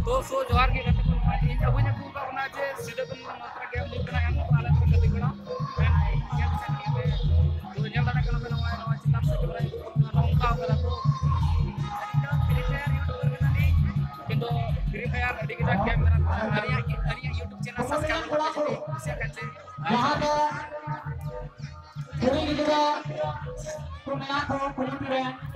सो जोहार के कते को इन अबो ने को बना जे सीधे बन मात्रा गेम लिख कना एम को आला कते कना गेम चैनल पे जो नेल दाना कना पे नवा चिंता से जोरा नोंका करा को फ्री फायर यूट्यूबर कना नी किंतु फ्री फायर अडी के गेम मेरा अरिया यूट्यूब चैनल सब्सक्राइब करते से कते यहाँ पे पूरी गिरा तो मैं आपको पूरी